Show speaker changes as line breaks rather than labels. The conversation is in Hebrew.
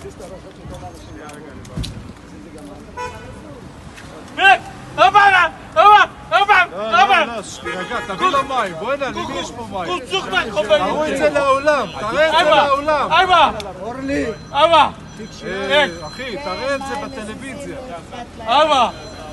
תירגע, תביא לו מים, בוא הנה, למי יש פה מים? תראו את זה לעולם, תראה את זה לעולם.
אורלי!
אחי, תראה את זה בטלוויזיה.